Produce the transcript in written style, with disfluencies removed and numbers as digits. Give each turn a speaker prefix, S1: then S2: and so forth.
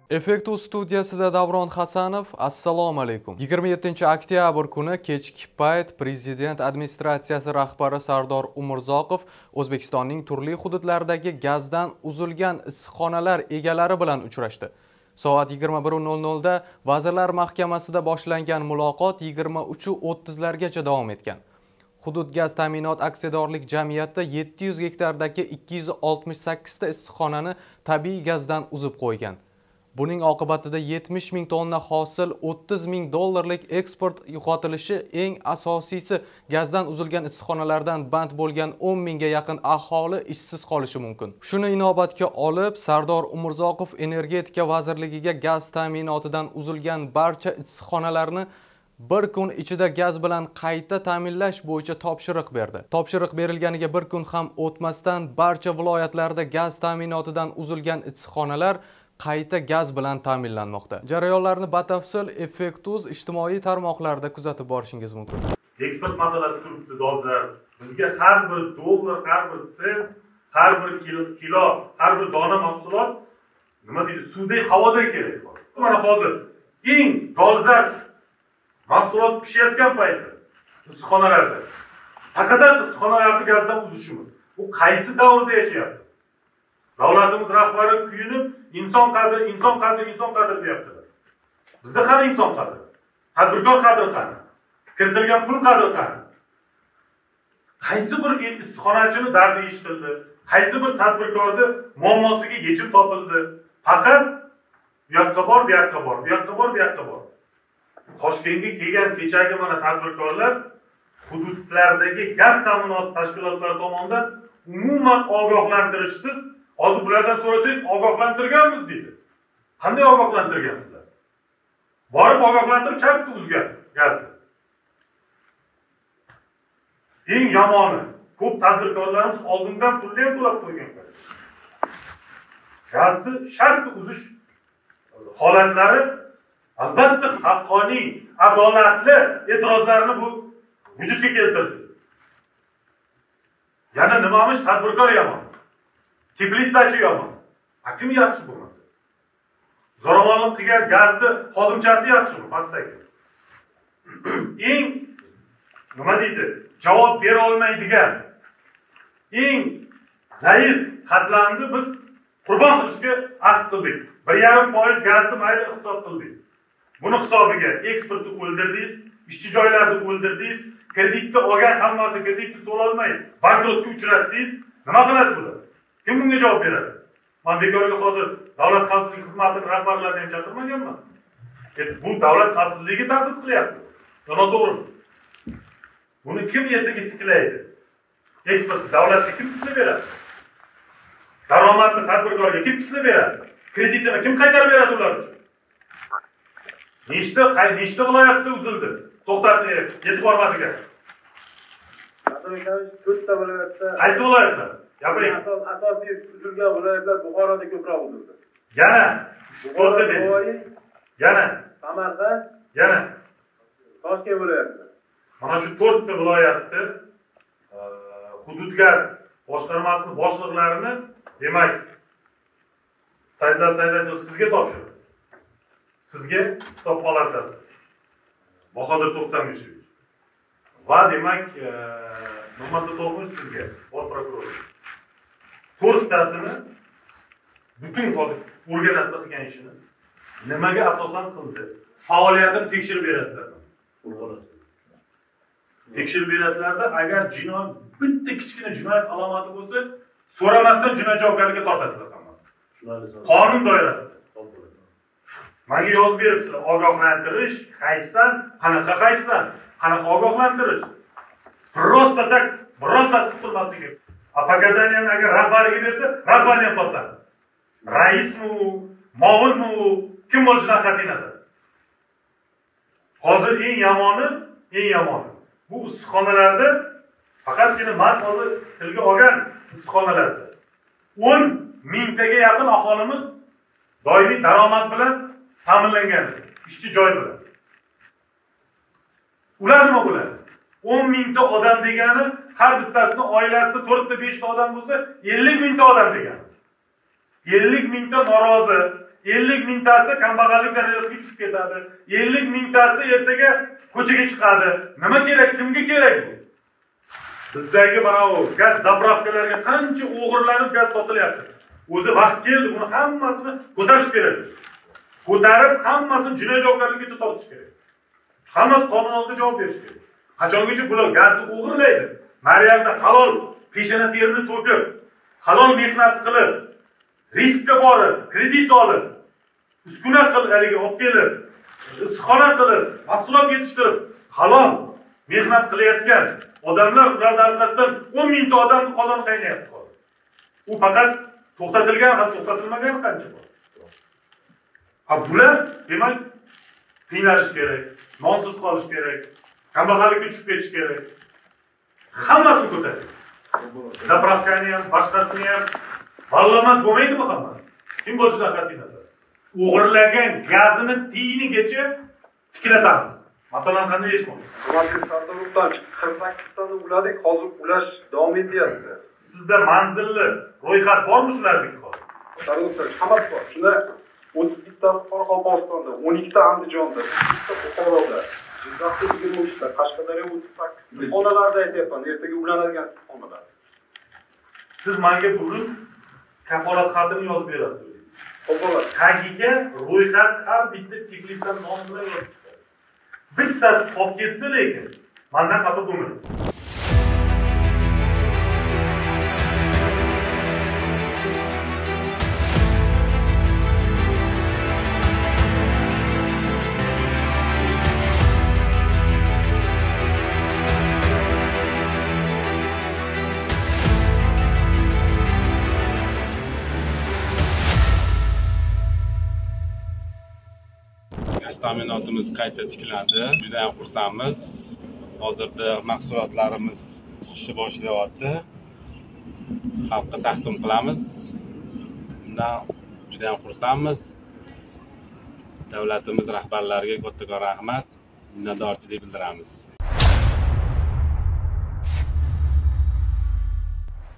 S1: Effektus studiyasida Davron Hasanov. Assalomu alaykum. 27 oktyabr kuni kechki payt Prezident administratsiyasi rahbari Sardor Umurzoqov O'zbekistonning turli hududlaridagi gazdan uzilgan issiqxonalar egalari bilan uchrashdi. Soat 21:00 da Vazirlar Mahkamasida boshlangan muloqot 23:30largacha davom etgan. Hudud gaz ta'minot aksiyadorlik jamiyati 700 gektardagi 268 ta issiqxonani tabiiy gazdan uzib qo'ygan. Buning oqibatida 70 ming tonna hosil, 30 ming dollarlik eksport yo'qotilishi, eng asosiysi gazdan uzilgan issiqxonalardan band bo'lgan 10 mingga yaqin aholi ishsiz qolishi mumkin. Shuni inobatga olib, Sardor Umurzoqov Energetika vazirligiga gaz ta'minotidan uzilgan barcha issiqxonalarni bir kun ichida gaz bilan qayta ta'minlash bo'yicha topshiriq berdi. Topshiriq berilganiga bir kun ham o'tmasdan barcha viloyatlarda gaz ta'minotidan uzilgan issiqxonalar qayta gaz bilan ta'minlanmoqda. Jarayonlarni batafsil Effektus ijtimoiy tarmoqlarida kuzatib borishingiz mumkin.
S2: Eksport masalasi turibdi dolzarb. Bizga har bir dollar, har bir sent, har bir kilo, har bir dona mahsulot nima deydi, suvdek, havodek kerak. Mana hozir eng dolzarb mahsulot pishayotgan paytda issiqxonalarda faqat issiqxonalarni gazdan uzishimiz. Bu qaysi davrda yashayapmiz? Davlatimiz rahbari kuyunib, inson qadri deyaptilar. Bizda qani inson qadri? Tadbirkor qadri qani? Kiritilgan pul qadri qani? Qaysi bir issiqxonachini dardi eshitildi? Qaysi bir tadbirkorni muammosiga yechim topildi? Faqat bu yoqqa bor, bu yoqqa bor, bu yoqqa bor, bu yoqqa bor. Toshkentga kelgan kechagi mana tadbirkorlar hududlardagi gaz ta'minot tashkilotlari tomonidan umuman ogohlantirishsiz, hozir bulardan so'rasangiz ogohlantirganmiz deydi. Qanday ogohlantirgansizlar? Borib ogohlantirib chapdi uzgan gazni. Eng yomoni, ko'p tadbirkorlarimiz oldindan pulni ham to'lab qo'yganlar. Gazni shart uzish holatlari albatta haqqoniy, adolatli e'tirozlarni bu vujudga keltirdi. Yana nimamish tadbirkor yomon, teplitsachi yomon. Kim yaxshi bo'lmasa? Zo'ravonlik qilgan gazni xodimchasi yaxshimi? Pastdagi. Eng nima deydi? Javob bera olmaydigan, eng zaif qatlamni biz qurbon qilishga ahd qildik. 1,5% gazni mayli hisob qildik. Buni hisobiga eksportni o'ldirdingiz, ishchi joylarni o'ldirdingiz, kreditni olgan hammasi kreditni to'lolmay bankrotga uchratdingiz. Nima qiladi bular? Kim bunga javob beradi? Men bekorga hozir davlat xavfsizlik xizmatining rahbarlarini ham chaqirmaganman. Bu davlat xavfsizligi tahdid qilyapti. Noto'g'ri. Buni kim yerga tiklaydi? Eksport davlatga kim tiklab beradi? Daromadni tadbirkorga kim tiklab beradi? Kreditini kim qaytarib beradi ular uchun? Nechta viloyatda uzildi? To'xtatilib, yetib bormadigan.
S3: To'rtta viloyatda.
S2: Qaysi viloyatlar? Gapiring.
S3: Asosiy uzilgan viloyatlar Buxoroda ko'proq uzildi.
S2: Yana shu to'rtta dedi. Yana
S3: Samarqand,
S2: yana
S3: Toshkent viloyati.
S2: mana shu to'rtta viloyatda hudud gaz boshqarmasining boshliqlarini, demak, saytlar sizga topshirdi. Sizga hisob palatasi Bahodir To'xtamishevich va demak Nurmatli To'lqinov sizga bosh prokuror. To'rttasini butun hozir o'rganasizlar qilgan ishini nimaga asosan qildi? Faoliyatini tekshirib berasizlar. Tekshirib berasizlarda agar jinoyat bitta kichkina jinoyat alomati bo'lsa, so'ramasdan jinoyat javobgarligiga tortasizlar hammasi. Qonun doirasida. Menga yozib beribsizlar, ogohlantirish, qaytsan, qanaqa qaytsan, qanaqa ogohlantirish. Prosta tak, biroz tasdiq qilmasligi. Pokazaniyani agar rahbariga bersa, rahbarni ham tortadi. Raismi, muavinmi, kim bo'lishidan qat'iy nazar. Hozir eng yomoni. Bu issiqxonalarda faqatgina men hozir tilga olgan issiqxonalarda 10 mingtaga yaqin aholimiz doimiy daromad bilan ta'minlangan, ishchi joy bilan. Ular nima bo'ladi? 10 mingta odam degani har bittasini oilasida 4 ta 5 ta odam bo'lsa 50 mingta odam degani. 50 mingta norozi, 50 mingtasi kambag'allik darajasiga tushib ketadi. 50 mingtasi ertaga ko'chaga chiqadi. Nima kerak? Kimga kerak bu? Bizdagi mana bu gaz zapravkalarga qancha o'g'irlanib gaz sotilyapti. O'zi vaqt keldi, buni hammasini ko'tarish kerak. Ko'tarib, hammasini jinoiy javobgarlikka tortish kerak. Hammasi qonun oldida javob berish kerak. Qachongacha bular gazni o'g'irlaydi? Mariyamda halol peshona terini to'kib, halol mehnat qilib, riskka borib, kredit olib, uskuna qilib, olib kelib, issiqxona qilib, mahsulot yetishtirib, halol mehnat qilayotgan odamlar ularning orqasidan 10 mingta odamni qozon qaynayapti hozir. U faqat to'xtatilgan, ham to'xtatilmagan qancha bor. Bular demak qiynalish kerak, nonsiz qolish kerak, kambag'allikka tushib ketish kerak. Hammasini ko'taradi. Zapravkani ham, boshqasini ham vallamat bo'lmaydimi hammasi? Kim bo'lishidan qat'iy nazar. O'g'irlagan gazini tiyinigacha tiklatamiz. Masalan, qanday ish bo'ladi?
S3: Sardorbdan 48 tani uladik, hozir ulash davom etyapti.
S2: Sizda manzilli ro'yxat bormi shulardagi hozir?
S3: Sardorbdan hammasi bor. Shunda 32 ta Qoraqalpog'istonda, 12 ta Andijonda, 3 ta Buxoroda, Jizzaxda 23 ta, Qashqadaryo 38. Xonalarda aytyapman, ertaga ulanadigan xonalar.
S2: Siz menga bugun kafolat xatini yozib berasiz.
S3: Xo'p,
S2: tagiga ro'yxat har bitta teklifdan nom bilan yozib. Bittasi qolib ketsa lekin, mendan xato bo'lmaydi.
S4: Ta'minotimiz qayta tiklandi. Juda ham xursandmiz. Hozirda mahsulotlarimiz chiqishni boshlayapti. Xalqqa taqdim qilamiz. Bundan juda ham xursandmiz. Davlatimiz rahbarlariga kattakon rahmat, minnatdorchilik bildiramiz.